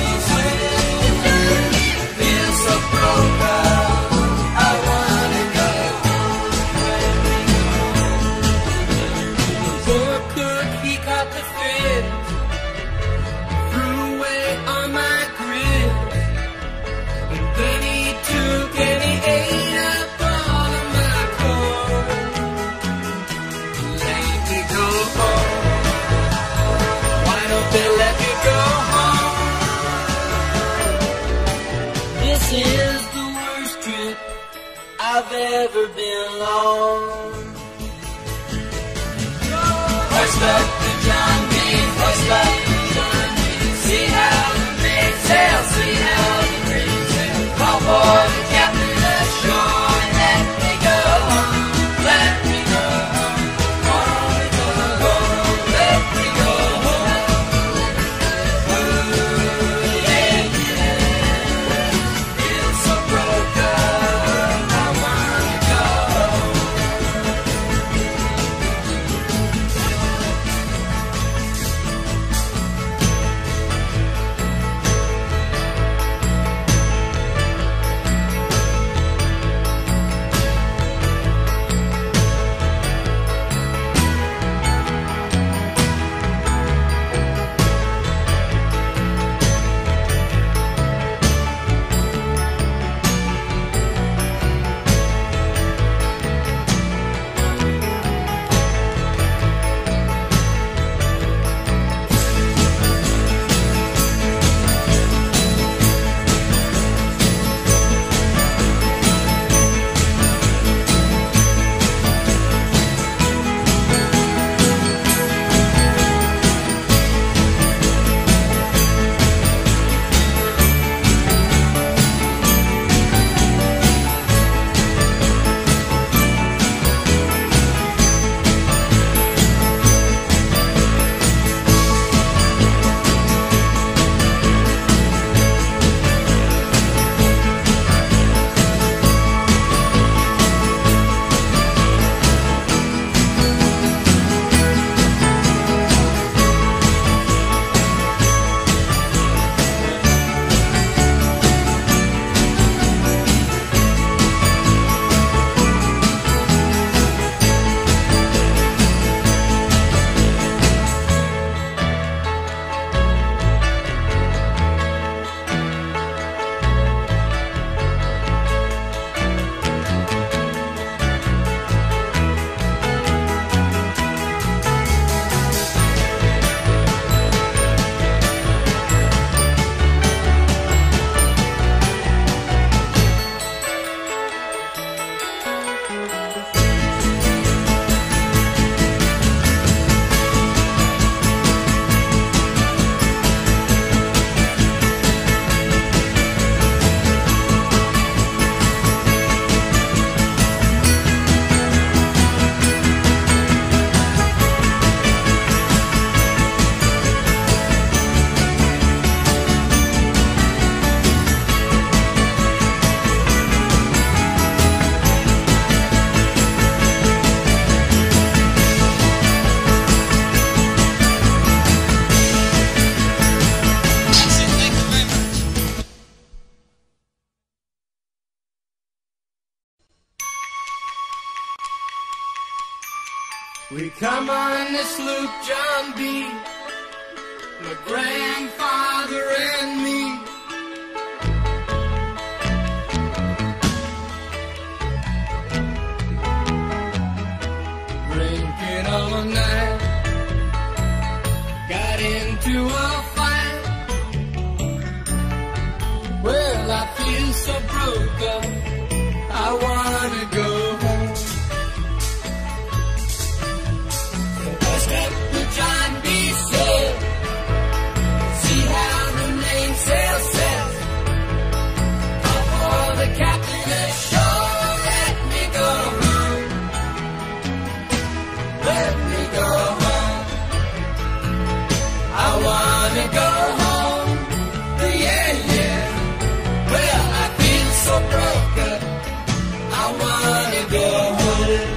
feel so broke up, I wanna go home, let me go home. Poor cook, he caught the fish, threw away on my grill, and then he took and he ate up all of my corn. Let me go home. Why don't they let me go home? This is the worst trip I've ever been on. What's up to John B? What's up to John B? See how the mainsail, see how the mainsail. Call for the captain ashore, let me go home, let me go home. Wanna go home, let me go home. Ooh, yeah, yeah. Feel so broke up, I wanna go home. We come on this loop, John B., my grandfather and me. Drinking all night, got into a fight. Well, I feel so broke up, I wanna go home. So first up with John B. said, see how the mainsail says, call for the captain ashore, let me go home. Let me go home. I wanna go home. Yeah, yeah. Well, I feel so broke up, I wanna go home.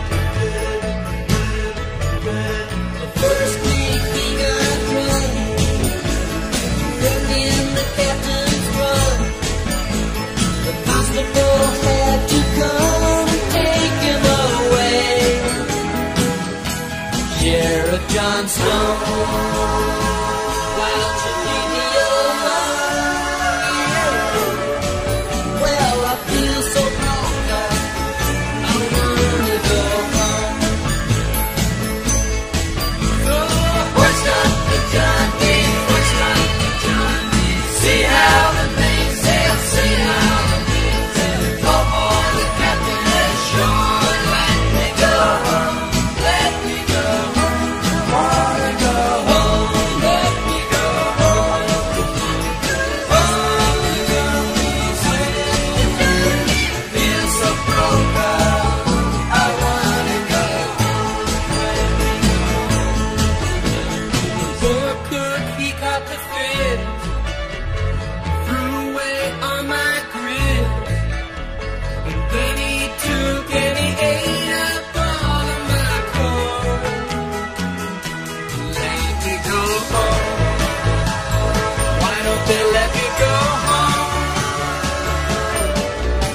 The first week he got drunk, then in the captain's run. The constable had to come and take him away. Sheriff John Stone, why don't you leave me alone? Well, I feel so broke up, I wanna go home. So, what's up with John B? What's up with John B? See how the mainsail, see how the mainsail, call for the captain ashore, let me go home, let me go home. I wanna go home, let me go home. Feel so broke up, I wanna go home. Poor cook, he caught the fish, threw away on my grill, and then he took and he ate up all of my corn. Let me go home. Why don't they let me go home?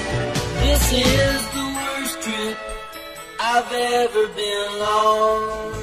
This is the worst trip I've ever been on.